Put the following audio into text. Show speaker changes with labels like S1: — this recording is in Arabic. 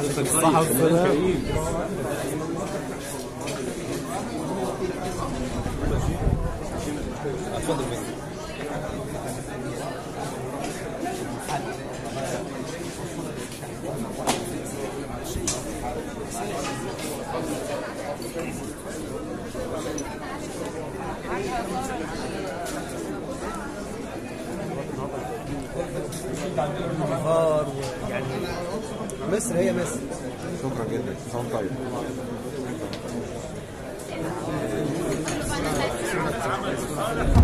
S1: الصحة والسلامة. اتفضل بيه.
S2: بخار يعني مصر هي مصر.
S1: شكرا جدا. صوم طيب.